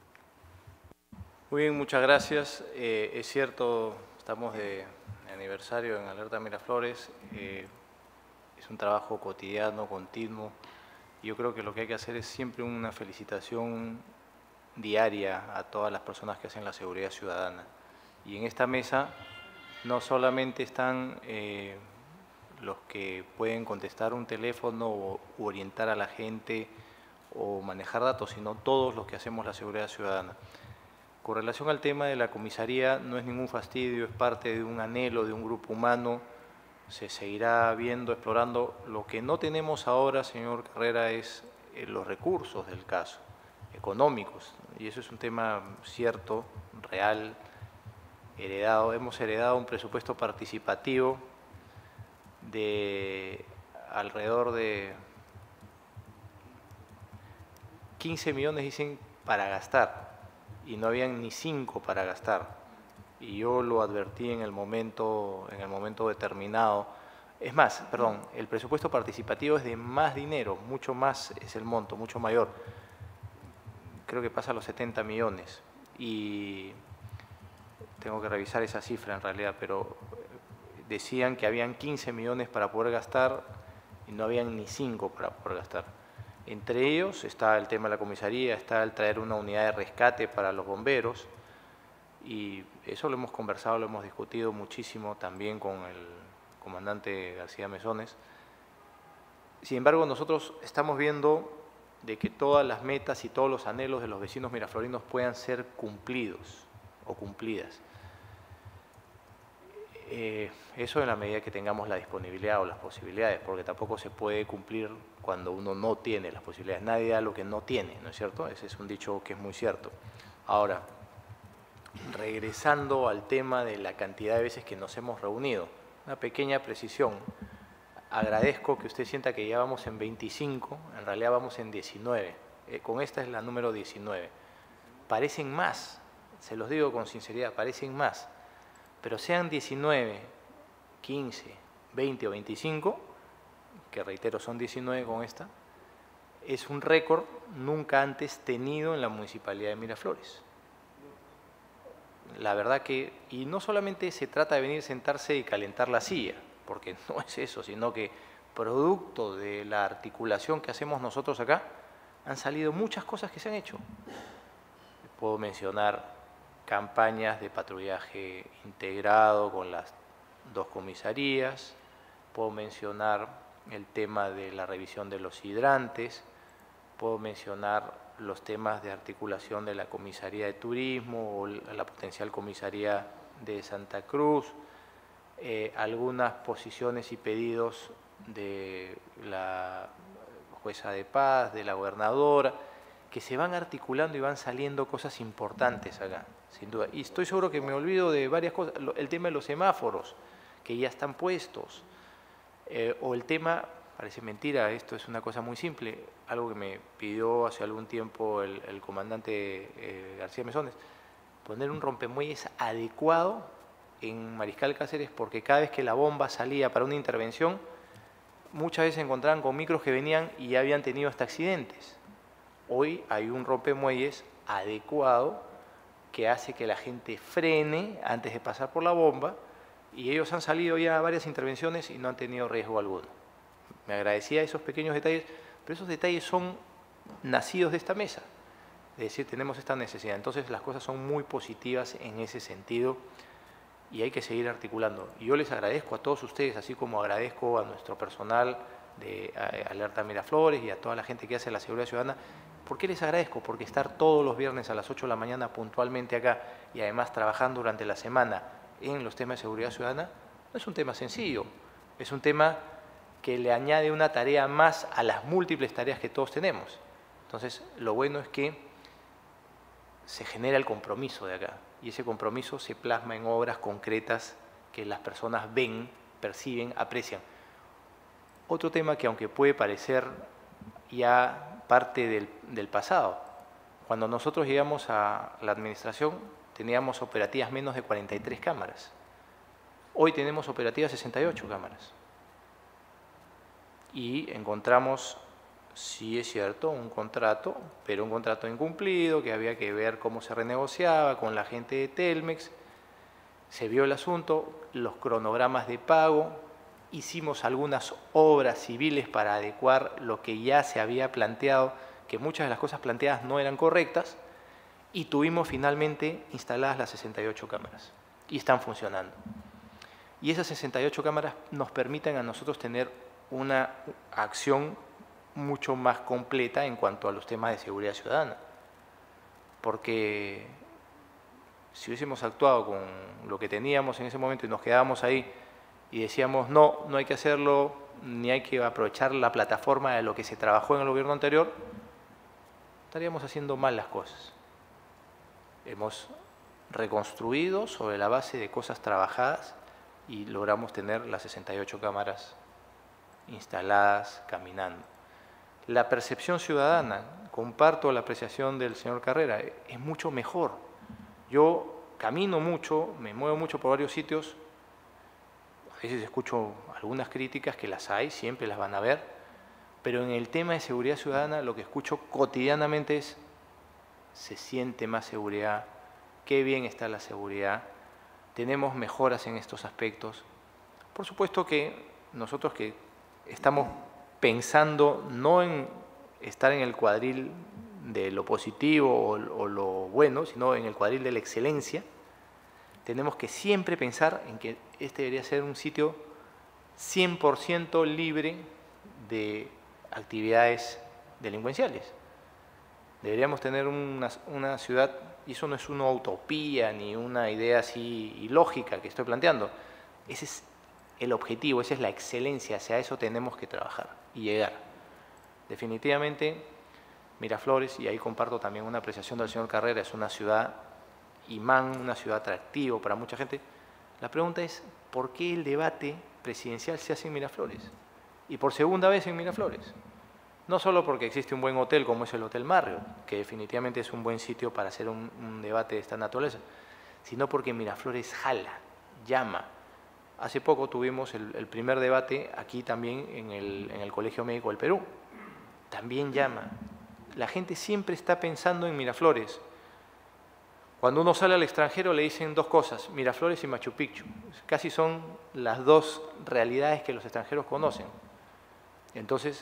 Muy bien, muchas gracias. Eh, es cierto, estamos de aniversario en Alerta Miraflores, eh, es un trabajo cotidiano, continuo. Yo creo que lo que hay que hacer es siempre una felicitación diaria a todas las personas que hacen la seguridad ciudadana. Y en esta mesa no solamente están eh, los que pueden contestar un teléfono o u orientar a la gente o manejar datos, sino todos los que hacemos la seguridad ciudadana. Con relación al tema de la comisaría, no es ningún fastidio, es parte de un anhelo, de un grupo humano. Se seguirá viendo, explorando. Lo que no tenemos ahora, señor Carrera, es eh, los recursos del caso, económicos. Y eso es un tema cierto, real, heredado. Hemos heredado un presupuesto participativo de alrededor de quince millones, dicen, para gastar, y no habían ni cinco para gastar. Y yo lo advertí en el momento, en el momento determinado. Es más, perdón, el presupuesto participativo es de más dinero, mucho más es el monto, mucho mayor. Creo que pasa a los setenta millones. Y tengo que revisar esa cifra en realidad, pero decían que habían quince millones para poder gastar y no habían ni cinco para poder gastar. Entre ellos está el tema de la comisaría, está el traer una unidad de rescate para los bomberos, y eso lo hemos conversado, lo hemos discutido muchísimo también con el comandante García Mesones. Sin embargo, nosotros estamos viendo de que todas las metas y todos los anhelos de los vecinos miraflorinos puedan ser cumplidos o cumplidas. Eh, eso en la medida que tengamos la disponibilidad o las posibilidades, porque tampoco se puede cumplir cuando uno no tiene las posibilidades. Nadie da lo que no tiene, ¿no es cierto? Ese es un dicho que es muy cierto. Ahora, regresando al tema de la cantidad de veces que nos hemos reunido, una pequeña precisión. Agradezco que usted sienta que ya vamos en veinticinco, en realidad vamos en diecinueve. Eh, con esta es la número diecinueve. Parecen más, se los digo con sinceridad, parecen más. Pero sean diecinueve, quince, veinte o veinticinco, que reitero son diecinueve con esta, es un récord nunca antes tenido en la Municipalidad de Miraflores. La verdad que, y no solamente se trata de venir, sentarse y calentar la silla, porque no es eso, sino que producto de la articulación que hacemos nosotros acá, han salido muchas cosas que se han hecho. Puedo mencionar campañas de patrullaje integrado con las dos comisarías, puedo mencionar el tema de la revisión de los hidrantes, puedo mencionar los temas de articulación de la comisaría de turismo o la potencial comisaría de Santa Cruz, eh, algunas posiciones y pedidos de la jueza de paz, de la gobernadora, que se van articulando y van saliendo cosas importantes acá, sin duda. Y estoy seguro que me olvido de varias cosas. El tema de los semáforos, que ya están puestos, eh, o el tema, parece mentira, esto es una cosa muy simple, algo que me pidió hace algún tiempo el, el comandante eh, García Mesones, poner un rompemuelles adecuado en Mariscal Cáceres, porque cada vez que la bomba salía para una intervención, muchas veces se encontraban con micros que venían y ya habían tenido hasta accidentes. Hoy hay un rompemuelles adecuado que hace que la gente frene antes de pasar por la bomba, y ellos han salido ya a varias intervenciones y no han tenido riesgo alguno. Me agradecía esos pequeños detalles, pero esos detalles son nacidos de esta mesa. Es decir, tenemos esta necesidad. Entonces las cosas son muy positivas en ese sentido y hay que seguir articulando. Y yo les agradezco a todos ustedes, así como agradezco a nuestro personal de Alerta Miraflores y a toda la gente que hace la seguridad ciudadana. ¿Por qué les agradezco? Porque estar todos los viernes a las ocho de la mañana puntualmente acá y además trabajando durante la semana en los temas de seguridad ciudadana no es un tema sencillo, es un tema que le añade una tarea más a las múltiples tareas que todos tenemos. Entonces, lo bueno es que se genera el compromiso de acá y ese compromiso se plasma en obras concretas que las personas ven, perciben, aprecian. Otro tema que aunque puede parecer ya parte del, del pasado, cuando nosotros llegamos a la administración teníamos operativas menos de cuarenta y tres cámaras. Hoy tenemos operativas sesenta y ocho cámaras. Y encontramos, sí es cierto, un contrato, pero un contrato incumplido, que había que ver cómo se renegociaba con la gente de Telmex. Se vio el asunto, los cronogramas de pago, hicimos algunas obras civiles para adecuar lo que ya se había planteado, que muchas de las cosas planteadas no eran correctas, y tuvimos finalmente instaladas las sesenta y ocho cámaras, y están funcionando. Y esas sesenta y ocho cámaras nos permiten a nosotros tener una acción mucho más completa en cuanto a los temas de seguridad ciudadana. Porque si hubiésemos actuado con lo que teníamos en ese momento y nos quedábamos ahí y decíamos no, no hay que hacerlo, ni hay que aprovechar la plataforma de lo que se trabajó en el gobierno anterior, estaríamos haciendo mal las cosas. Hemos reconstruido sobre la base de cosas trabajadas y logramos tener las sesenta y ocho cámaras instaladas, caminando. La percepción ciudadana, comparto la apreciación del señor Carrera, es mucho mejor. Yo camino mucho, me muevo mucho por varios sitios, a veces escucho algunas críticas, que las hay, siempre las van a ver, pero en el tema de seguridad ciudadana lo que escucho cotidianamente es: se siente más seguridad, qué bien está la seguridad, tenemos mejoras en estos aspectos. Por supuesto que nosotros que estamos pensando no en estar en el cuadril de lo positivo o, o lo bueno, sino en el cuadril de la excelencia, tenemos que siempre pensar en que este debería ser un sitio cien por ciento libre de actividades delincuenciales. Deberíamos tener una, una ciudad, y eso no es una utopía ni una idea así ilógica que estoy planteando, ese es el objetivo, esa es la excelencia, hacia eso tenemos que trabajar y llegar. Definitivamente, Miraflores, y ahí comparto también una apreciación del señor Carrera, es una ciudad imán, una ciudad atractiva para mucha gente. La pregunta es, ¿por qué el debate presidencial se hace en Miraflores? Y por segunda vez en Miraflores. No solo porque existe un buen hotel como es el Hotel Marriott, que definitivamente es un buen sitio para hacer un, un debate de esta naturaleza, sino porque Miraflores jala, llama. Hace poco tuvimos el, el primer debate aquí también en el, en el Colegio Médico del Perú. También llama. La gente siempre está pensando en Miraflores. Cuando uno sale al extranjero le dicen dos cosas, Miraflores y Machu Picchu. Casi son las dos realidades que los extranjeros conocen. Entonces,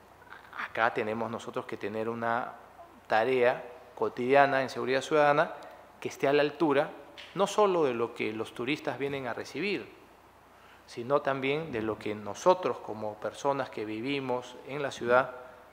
acá tenemos nosotros que tener una tarea cotidiana en seguridad ciudadana que esté a la altura, no solo de lo que los turistas vienen a recibir, sino también de lo que nosotros como personas que vivimos en la ciudad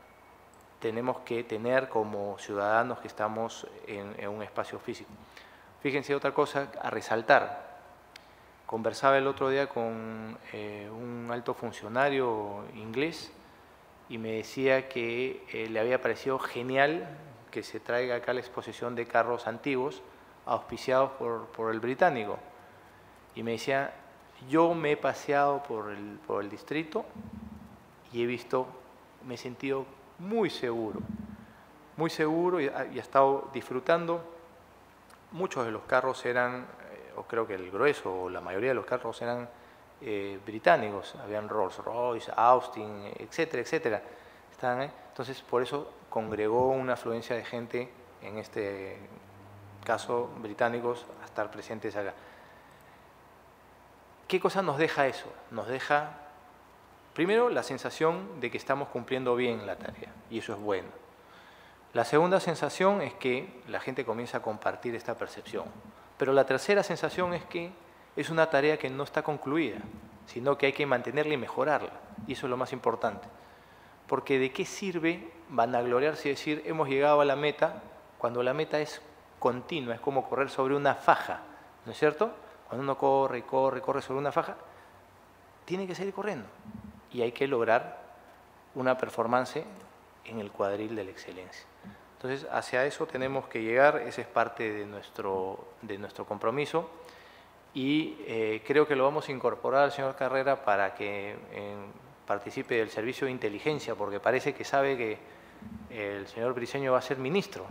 tenemos que tener como ciudadanos que estamos en, en un espacio físico. Fíjense otra cosa a resaltar. Conversaba el otro día con eh, un alto funcionario inglés y me decía que eh, le había parecido genial que se traiga acá la exposición de carros antiguos auspiciados por, por el británico. Y me decía, yo me he paseado por el, por el distrito y he visto, me he sentido muy seguro, muy seguro y, y he estado disfrutando. Muchos de los carros eran, eh, o creo que el grueso o la mayoría de los carros eran eh, británicos, habían Rolls Royce, Austin, etcétera, etcétera. Estaban, eh, entonces, por eso congregó una afluencia de gente, en este caso británicos, a estar presentes acá. ¿Qué cosa nos deja eso? Nos deja, primero, la sensación de que estamos cumpliendo bien la tarea, y eso es bueno. La segunda sensación es que la gente comienza a compartir esta percepción. Pero la tercera sensación es que es una tarea que no está concluida, sino que hay que mantenerla y mejorarla, y eso es lo más importante. Porque ¿de qué sirve vanagloriarse y decir hemos llegado a la meta cuando la meta es continua, es como correr sobre una faja, ¿no es cierto? Cuando uno corre y corre y corre sobre una faja, tiene que seguir corriendo y hay que lograr una performance en el cuadril de la excelencia. Entonces, hacia eso tenemos que llegar, ese es parte de nuestro, de nuestro compromiso y eh, creo que lo vamos a incorporar al señor Carrera para que eh, participe del servicio de inteligencia, porque parece que sabe que el señor Briceño va a ser ministro.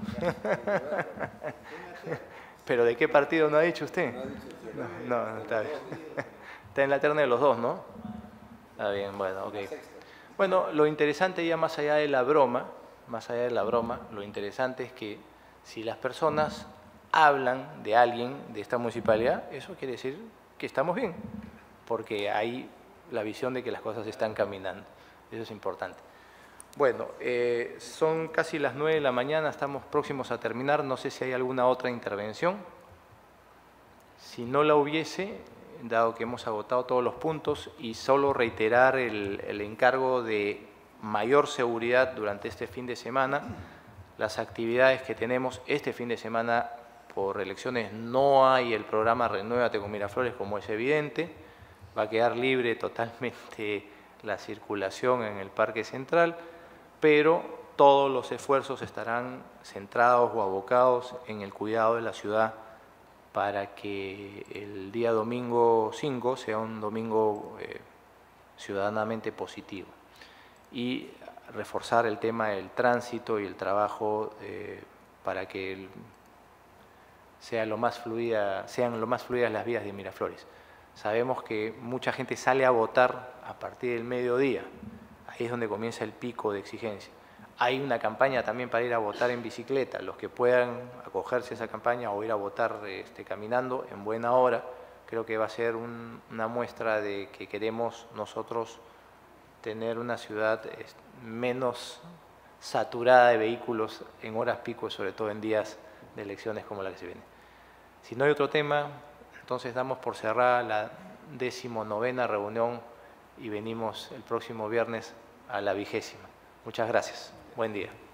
¿Pero de qué partido no ha dicho usted? No, no, está bien. Está en la terna de los dos, ¿no? Está bien, bueno, ok. Bueno, lo interesante ya más allá de la broma, más allá de la broma, lo interesante es que si las personas hablan de alguien de esta municipalidad, eso quiere decir que estamos bien, porque hay la visión de que las cosas están caminando. Eso es importante. Bueno, eh, son casi las nueve de la mañana, estamos próximos a terminar. No sé si hay alguna otra intervención. Si no la hubiese, dado que hemos agotado todos los puntos, y solo reiterar el, el encargo de mayor seguridad durante este fin de semana. Las actividades que tenemos este fin de semana por elecciones, no hay el programa Renuévate con Miraflores, como es evidente. Va a quedar libre totalmente la circulación en el Parque Central, pero todos los esfuerzos estarán centrados o abocados en el cuidado de la ciudad para que el día domingo cinco sea un domingo eh, ciudadanamente positivo. Y reforzar el tema del tránsito y el trabajo eh, para que el, sea lo más fluida, sean lo más fluidas las vías de Miraflores. Sabemos que mucha gente sale a votar a partir del mediodía, ahí es donde comienza el pico de exigencia. Hay una campaña también para ir a votar en bicicleta, los que puedan acogerse a esa campaña o ir a votar este, caminando en buena hora, creo que va a ser un, una muestra de que queremos nosotros tener una ciudad menos saturada de vehículos en horas pico, sobre todo en días de elecciones como la que se viene. Si no hay otro tema, entonces damos por cerrada la decimonovena reunión y venimos el próximo viernes a la vigésima. Muchas gracias. Buen día.